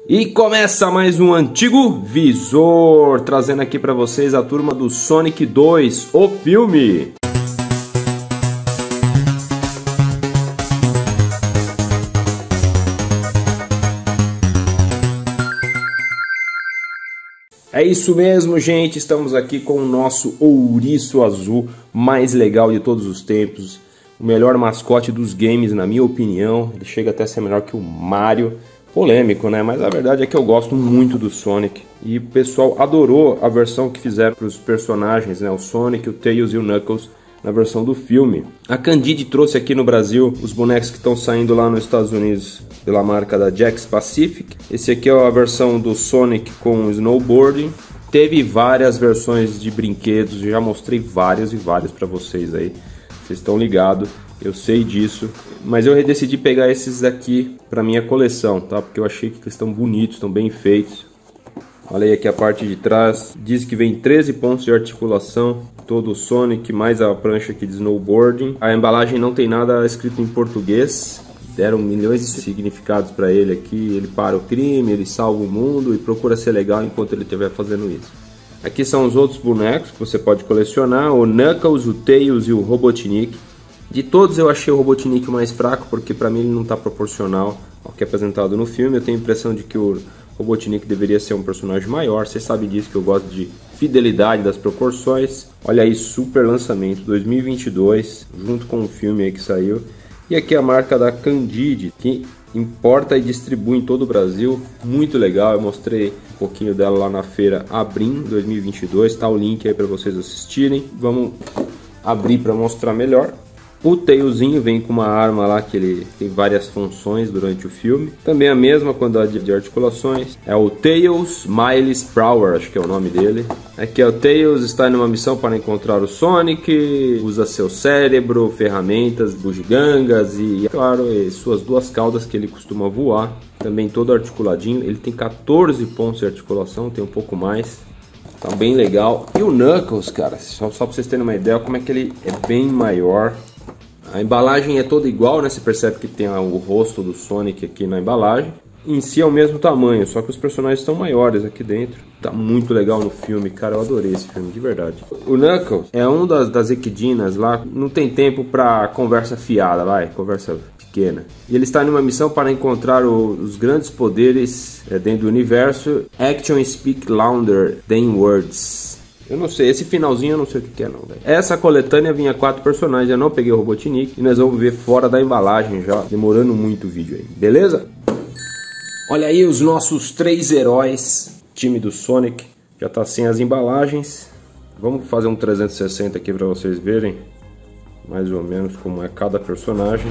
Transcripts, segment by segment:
E começa mais um Antigo Visor, trazendo aqui para vocês a turma do Sonic 2, o filme. É isso mesmo, gente, estamos aqui com o nosso ouriço azul mais legal de todos os tempos. O melhor mascote dos games, na minha opinião. Ele chega até a ser melhor que o Mario. Polêmico, né? Mas a verdade é que eu gosto muito do Sonic. E o pessoal adorou a versão que fizeram para os personagens, né? O Sonic, o Tails e o Knuckles na versão do filme. A Candide trouxe aqui no Brasil os bonecos que estão saindo lá nos Estados Unidos pela marca da Jakks Pacific. Esse aqui é a versão do Sonic com snowboarding. Teve várias versões de brinquedos, já mostrei várias e várias para vocês aí. Vocês estão ligados, eu sei disso. Mas eu decidi pegar esses daqui para minha coleção, tá? Porque eu achei que eles estão bonitos, estão bem feitos. Olha aí aqui a parte de trás. Diz que vem 13 pontos de articulação. Todo o Sonic, mais a prancha aqui de snowboarding. A embalagem não tem nada escrito em português. Deram milhões de significados para ele aqui. Ele para o crime, ele salva o mundo e procura ser legal enquanto ele estiver fazendo isso. Aqui são os outros bonecos que você pode colecionar. O Knuckles, o Tails e o Robotnik. De todos eu achei o Robotnik o mais fraco, porque para mim ele não está proporcional ao que é apresentado no filme. Eu tenho a impressão de que o Robotnik deveria ser um personagem maior. Vocês sabem disso, que eu gosto de fidelidade das proporções. Olha aí, super lançamento 2022, junto com o filme aí que saiu. E aqui a marca da Candide, que importa e distribui em todo o Brasil. Muito legal, eu mostrei um pouquinho dela lá na feira Abrim 2022. Tá o link aí para vocês assistirem. Vamos abrir para mostrar melhor. O Tailzinho vem com uma arma lá que ele tem várias funções durante o filme. Também a mesma quantidade de articulações. É o Tails Miles Prower, acho que é o nome dele. Aqui é o Tails, está em uma missão para encontrar o Sonic. Usa seu cérebro, ferramentas, bugigangas e, claro, suas duas caudas que ele costuma voar. Também todo articuladinho. Ele tem 14 pontos de articulação, tem um pouco mais. Tá bem legal. E o Knuckles, cara, só para vocês terem uma ideia como é que ele é bem maior. A embalagem é toda igual, né? Você percebe que tem o rosto do Sonic aqui na embalagem. Em si é o mesmo tamanho, só que os personagens estão maiores aqui dentro. Tá muito legal no filme, cara. Eu adorei esse filme, de verdade. O Knuckles é um das equidinas lá. Não tem tempo pra conversa fiada, conversa pequena. E ele está em uma missão para encontrar os grandes poderes dentro do universo. Action speak louder than words. Eu não sei, esse finalzinho eu não sei o que é não, velho. Essa coletânea vinha 4 personagens, eu não peguei o Robotnik. E nós vamos ver fora da embalagem já, demorando muito o vídeo aí, beleza? Olha aí os nossos 3 heróis, time do Sonic. Já tá sem as embalagens. Vamos fazer um 360 aqui pra vocês verem mais ou menos como é cada personagem.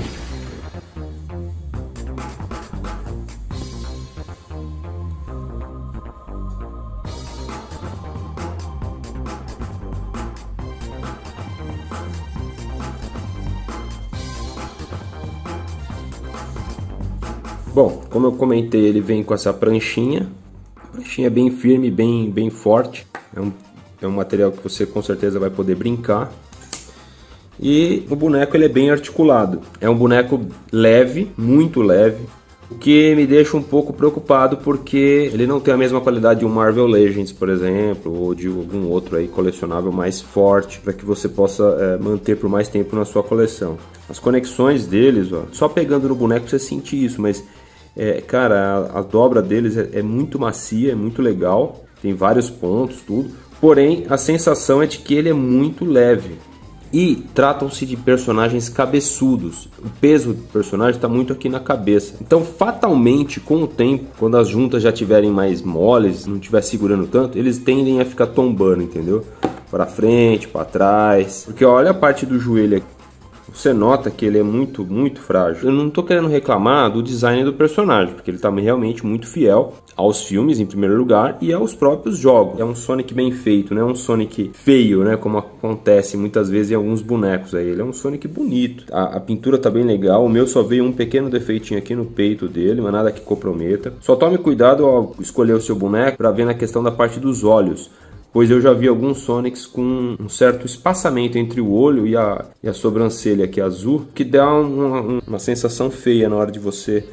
Bom, como eu comentei, ele vem com essa pranchinha. A pranchinha é bem firme, bem forte. É um material que você com certeza vai poder brincar. E o boneco ele é bem articulado. É um boneco leve, muito leve. O que me deixa um pouco preocupado porque ele não tem a mesma qualidade de um Marvel Legends, por exemplo, ou de algum outro aí colecionável mais forte, para que você possa manter por mais tempo na sua coleção. As conexões deles, ó, só pegando no boneco você sente isso, mas cara, a dobra deles é muito macia, é muito legal, tem vários pontos, tudo. Porém, a sensação é de que ele é muito leve. E tratam-se de personagens cabeçudos. O peso do personagem está muito aqui na cabeça. Então, fatalmente, com o tempo, quando as juntas já estiverem mais moles, não estiver segurando tanto, eles tendem a ficar tombando, entendeu? Para frente, para trás. Porque olha a parte do joelho aqui. Você nota que ele é muito frágil. Eu não estou querendo reclamar do design do personagem, porque ele está realmente muito fiel aos filmes, em primeiro lugar, e aos próprios jogos. É um Sonic bem feito, não é um Sonic feio, né? Como acontece muitas vezes em alguns bonecos aí. Ele é um Sonic bonito. A pintura tá bem legal. O meu só veio um pequeno defeitinho aqui no peito dele, mas nada que comprometa. Só tome cuidado ao escolher o seu boneco para ver na questão da parte dos olhos. Pois eu já vi alguns Sonics com um certo espaçamento entre o olho e a sobrancelha aqui azul, que dá uma sensação feia na hora de você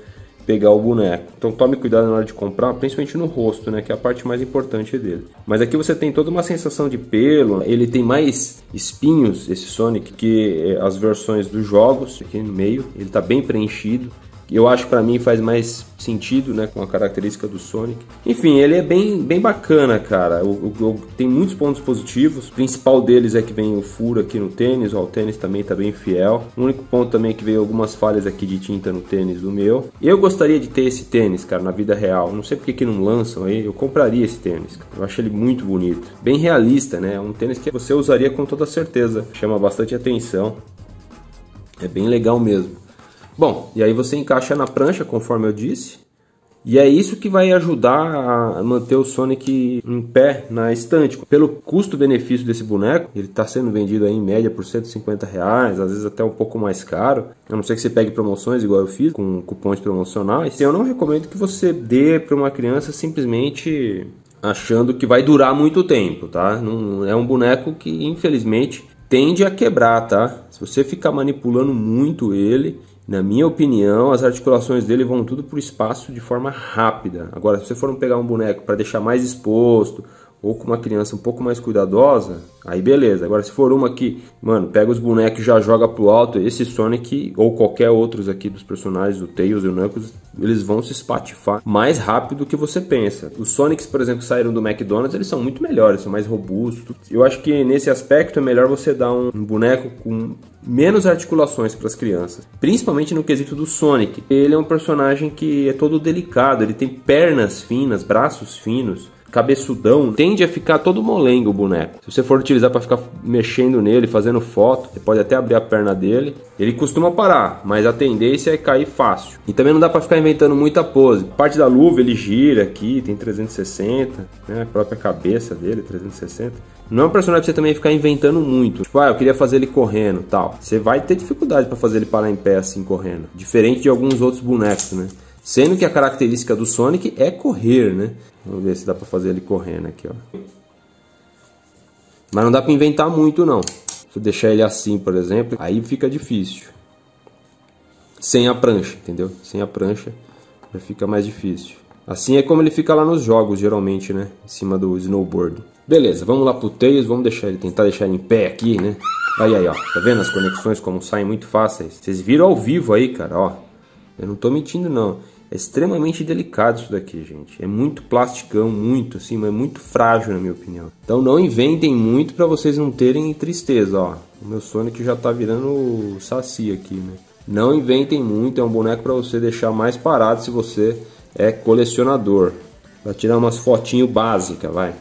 pegar o boneco. Então tome cuidado na hora de comprar, principalmente no rosto, né, que é a parte mais importante dele. Mas aqui você tem toda uma sensação de pelo, ele tem mais espinhos, esse Sonic, que as versões dos jogos, aqui no meio, ele tá bem preenchido. Eu acho que pra mim faz mais sentido, né, com a característica do Sonic. Enfim, ele é bem bacana, cara. Tem muitos pontos positivos. O principal deles é que vem o furo aqui no tênis. Ó, o tênis também tá bem fiel. O único ponto também é que veio algumas falhas aqui de tinta no tênis do meu. Eu gostaria de ter esse tênis, cara, na vida real. Não sei porque que não lançam aí. Eu compraria esse tênis, cara. Eu acho ele muito bonito. Bem realista, né? É um tênis que você usaria com toda certeza. Chama bastante atenção. É bem legal mesmo. Bom, e aí você encaixa na prancha, conforme eu disse, e é isso que vai ajudar a manter o Sonic em pé na estante. Pelo custo-benefício desse boneco, ele está sendo vendido aí em média por R$150, às vezes até um pouco mais caro, a não ser que você pegue promoções igual eu fiz, com cupons promocionais. Eu não recomendo que você dê para uma criança simplesmente achando que vai durar muito tempo, tá? Não é um boneco que, infelizmente, tende a quebrar, tá? Se você ficar manipulando muito ele, na minha opinião, as articulações dele vão tudo para o espaço de forma rápida. Agora, se você for pegar um boneco para deixar mais exposto, ou com uma criança um pouco mais cuidadosa, aí beleza. Agora, se for uma que, mano, pega os bonecos e já joga pro alto, esse Sonic, ou qualquer outros aqui dos personagens, o Tails e o Knuckles, eles vão se espatifar mais rápido do que você pensa. Os Sonics, por exemplo, que saíram do McDonald's, eles são muito melhores, são mais robustos. Eu acho que nesse aspecto é melhor você dar um boneco com menos articulações para as crianças, principalmente no quesito do Sonic. Ele é um personagem que é todo delicado, ele tem pernas finas, braços finos, cabeçudão, tende a ficar todo molengo o boneco. Se você for utilizar para ficar mexendo nele, fazendo foto, você pode até abrir a perna dele. Ele costuma parar, mas a tendência é cair fácil. E também não dá para ficar inventando muita pose. A parte da luva ele gira aqui, tem 360, né? A própria cabeça dele, 360. Não é um personagem pra você também ficar inventando muito. Tipo, eu queria fazer ele correndo, tal. Você vai ter dificuldade para fazer ele parar em pé assim, correndo. Diferente de alguns outros bonecos, né? Sendo que a característica do Sonic é correr, né? Vamos ver se dá pra fazer ele correndo aqui, ó. Mas não dá pra inventar muito, não. Se eu deixar ele assim, por exemplo, aí fica difícil. Sem a prancha, entendeu? Sem a prancha já fica mais difícil. Assim é como ele fica lá nos jogos, geralmente, né? Em cima do snowboard. Beleza, vamos lá pro Tails, vamos tentar deixar ele em pé aqui, né? Aí, ó. Tá vendo as conexões como saem muito fáceis? Vocês viram ao vivo aí, cara, ó. Eu não tô mentindo, não. É extremamente delicado isso daqui, gente. É muito plasticão, muito assim, mas muito frágil, na minha opinião. Então não inventem muito para vocês não terem tristeza, ó. O meu Sonic já tá virando saci aqui, né? Não inventem muito, é um boneco para você deixar mais parado se você é colecionador. Pra tirar umas fotinhos básicas, vai.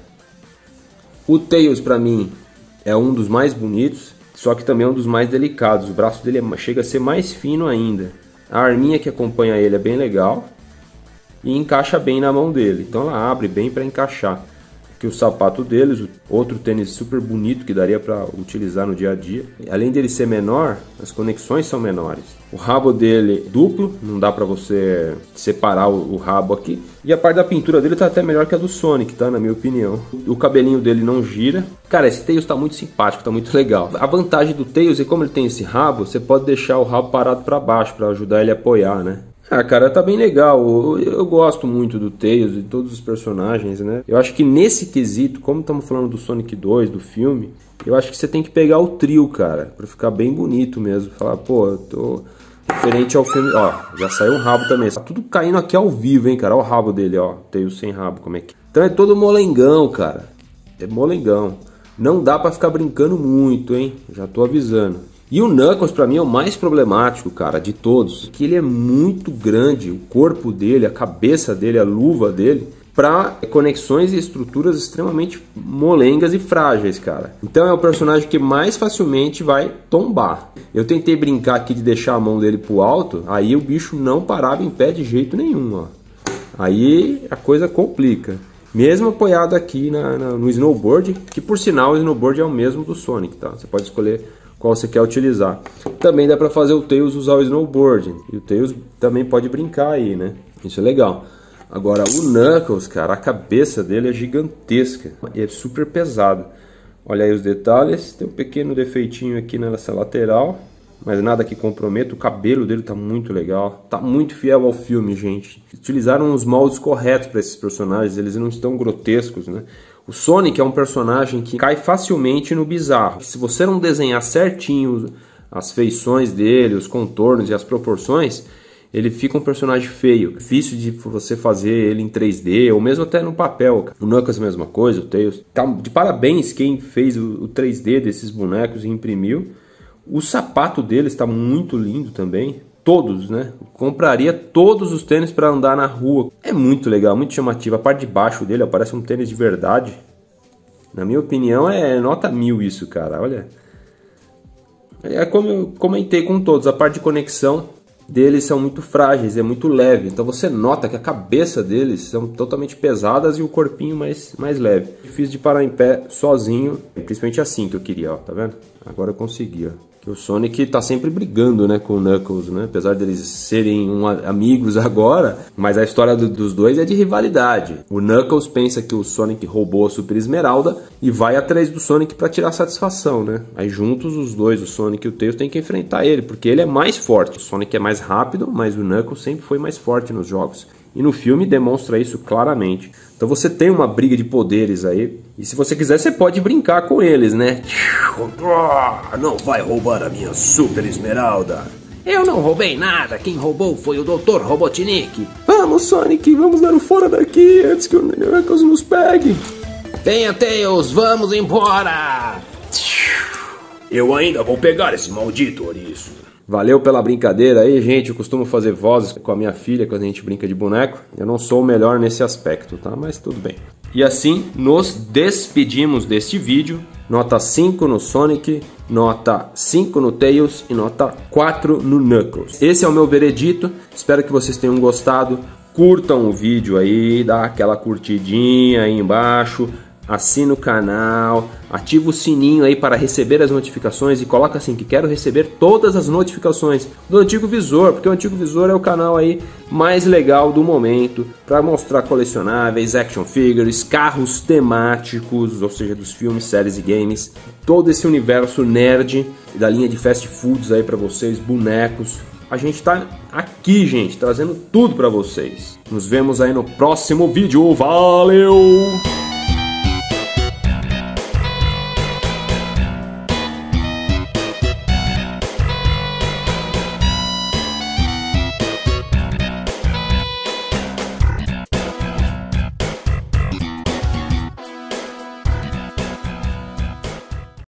O Tails, pra mim, é um dos mais bonitos, só que também é um dos mais delicados. O braço dele chega a ser mais fino ainda. A arminha que acompanha ele é bem legal e encaixa bem na mão dele. Então ela abre bem para encaixar. Aqui o sapato deles, outro tênis super bonito que daria para utilizar no dia a dia. Além dele ser menor, as conexões são menores. O rabo dele duplo, não dá para você separar o rabo aqui. E a parte da pintura dele tá até melhor que a do Sonic, tá? Na minha opinião. O cabelinho dele não gira. Cara, esse Tails tá muito simpático, tá muito legal. A vantagem do Tails é como ele tem esse rabo, você pode deixar o rabo parado para baixo para ajudar ele a apoiar, né? Ah, cara, tá bem legal. Eu gosto muito do Tails e de todos os personagens, né? Eu acho que nesse quesito, como estamos falando do Sonic 2, do filme, eu acho que você tem que pegar o trio, cara, pra ficar bem bonito mesmo. Falar, pô, eu tô diferente ao filme. Ó, já saiu um rabo também. Tá tudo caindo aqui ao vivo, hein, cara? Olha o rabo dele, ó. Tails sem rabo, como é que... Então é todo molengão, cara. É molengão. Não dá pra ficar brincando muito, hein? Já tô avisando. E o Knuckles pra mim é o mais problemático, cara, de todos. Que ele é muito grande, o corpo dele, a cabeça dele, a luva dele, para conexões e estruturas extremamente molengas e frágeis, cara. Então é o personagem que mais facilmente vai tombar. Eu tentei brincar aqui de deixar a mão dele pro alto, aí o bicho não parava em pé de jeito nenhum, ó. Aí a coisa complica. Mesmo apoiado aqui no snowboard, que por sinal o snowboard é o mesmo do Sonic, tá? Você pode escolher qual você quer utilizar. Também dá para fazer o Tails usar o snowboard. E o Tails também pode brincar aí, né? Isso é legal. Agora o Knuckles, cara, a cabeça dele é gigantesca. E é super pesado. Olha aí os detalhes. Tem um pequeno defeitinho aqui nessa lateral. mas nada que comprometa. O cabelo dele tá muito legal, tá muito fiel ao filme, gente. Utilizaram os moldes corretos para esses personagens, eles não estão grotescos, né? O Sonic é um personagem que cai facilmente no bizarro. Se você não desenhar certinho as feições dele, os contornos e as proporções, ele fica um personagem feio, difícil de você fazer ele em 3D ou mesmo até no papel. O Knuckles a mesma coisa, o Tails. Tá de parabéns quem fez o 3D desses bonecos e imprimiu. O sapato deles está muito lindo também. Todos, né? Compraria todos os tênis para andar na rua. É muito legal, muito chamativo. A parte de baixo dele parece um tênis de verdade. Na minha opinião é nota 1000 isso, cara. Olha. É como eu comentei com todos, a parte de conexão deles são muito frágeis, é muito leve. Então você nota que a cabeça deles são totalmente pesadas e o corpinho mais leve. Difícil de parar em pé sozinho, principalmente assim que eu queria, ó, tá vendo? Agora eu consegui, ó. O Sonic tá sempre brigando, né, com o Knuckles, né? Apesar deles serem amigos agora, mas a história dos dois é de rivalidade. O Knuckles pensa que o Sonic roubou a Super Esmeralda e vai atrás do Sonic para tirar satisfação, né? Aí juntos os dois, o Sonic e o Tails, tem que enfrentar ele, porque ele é mais forte. O Sonic é mais rápido, mas o Knuckles sempre foi mais forte nos jogos. E no filme demonstra isso claramente. Então você tem uma briga de poderes aí. E se você quiser, você pode brincar com eles, né? Não vai roubar a minha Super Esmeralda. Eu não roubei nada. Quem roubou foi o Dr. Robotnik. Vamos, Sonic, vamos dar um fora daqui antes que o Knuckles nos pegue. Venha, Tails, vamos embora. Eu ainda vou pegar esse maldito ouriço. Valeu pela brincadeira aí, gente. Eu costumo fazer vozes com a minha filha quando a gente brinca de boneco. Eu não sou o melhor nesse aspecto, tá? Mas tudo bem. E assim, nos despedimos deste vídeo. Nota 5 no Sonic, nota 5 no Tails e nota 4 no Knuckles. Esse é o meu veredito. Espero que vocês tenham gostado. Curtam o vídeo aí, dá aquela curtidinha aí embaixo. Assina o canal, ativa o sininho aí para receber as notificações e coloca assim que quero receber todas as notificações do Antigo Visor, porque o Antigo Visor é o canal aí mais legal do momento para mostrar colecionáveis, action figures, carros temáticos, ou seja, dos filmes, séries e games, todo esse universo nerd da linha de fast foods aí para vocês, bonecos. A gente tá aqui, gente, trazendo tudo para vocês. Nos vemos aí no próximo vídeo. Valeu!